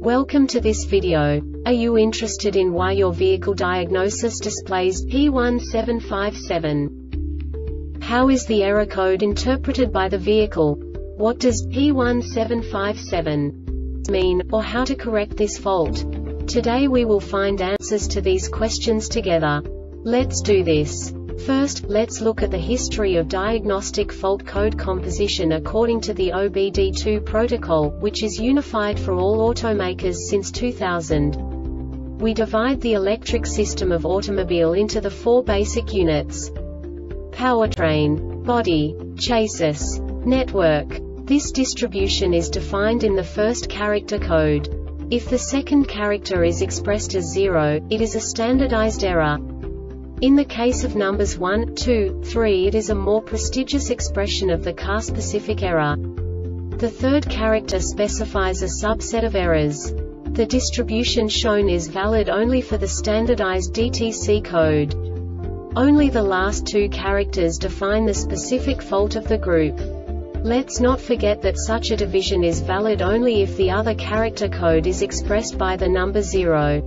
Welcome to this video. Are you interested in why your vehicle diagnosis displays P1757? How is the error code interpreted by the vehicle? What does P1757 mean, or how to correct this fault? Today we will find answers to these questions together. Let's do this. First, let's look at the history of diagnostic fault code composition according to the OBD2 protocol, which is unified for all automakers since 2000. We divide the electric system of automobile into the four basic units: powertrain, body, chassis, network. This distribution is defined in the first character code. If the second character is expressed as 0, it is a standardized error. In the case of numbers 1, 2, 3, it is a more prestigious expression of the car-specific error. The third character specifies a subset of errors. The distribution shown is valid only for the standardized DTC code. Only the last two characters define the specific fault of the group. Let's not forget that such a division is valid only if the other character code is expressed by the number 0.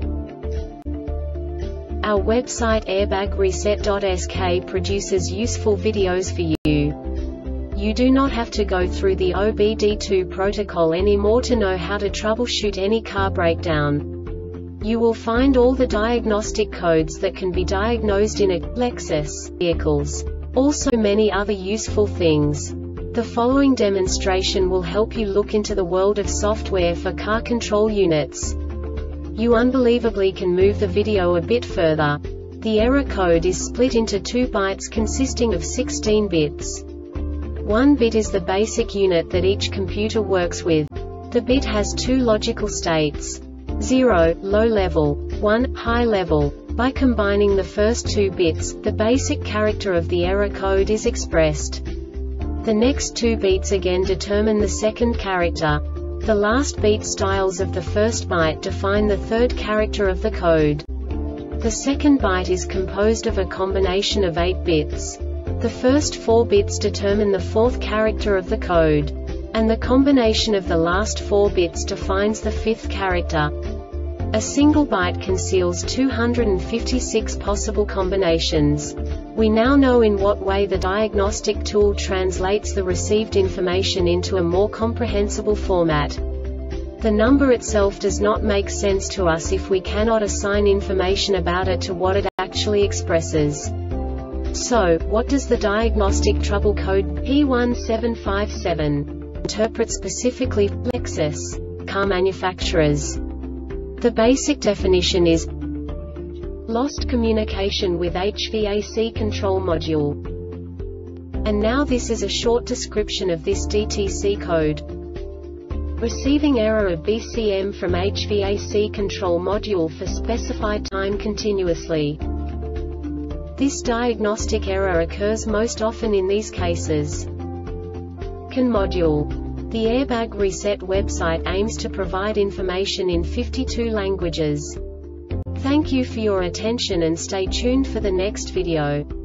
Our website airbagreset.sk produces useful videos for you. You do not have to go through the OBD2 protocol anymore to know how to troubleshoot any car breakdown. You will find all the diagnostic codes that can be diagnosed in a Lexus vehicles. Also many other useful things. The following demonstration will help you look into the world of software for car control units. You unbelievably can move the video a bit further. The error code is split into 2 bytes consisting of 16 bits. 1 bit is the basic unit that each computer works with. The bit has 2 logical states: 0, low level, 1, high level. By combining the first 2 bits, the basic character of the error code is expressed. The next 2 beats again determine the second character. The last beat styles of the first byte define the third character of the code. The second byte is composed of a combination of 8 bits. The first 4 bits determine the fourth character of the code. And the combination of the last 4 bits defines the fifth character. A single byte conceals 256 possible combinations. We now know in what way the diagnostic tool translates the received information into a more comprehensible format. The number itself does not make sense to us if we cannot assign information about it to what it actually expresses. So, what does the diagnostic trouble code P1757 interpret specifically for Lexus car manufacturers? The basic definition is lost communication with HVAC control module. And now this is a short description of this DTC code. Receiving error of BCM from HVAC control module for specified time continuously. This diagnostic error occurs most often in these cases. CAN module. The Airbag Reset website aims to provide information in 52 languages. Thank you for your attention and stay tuned for the next video.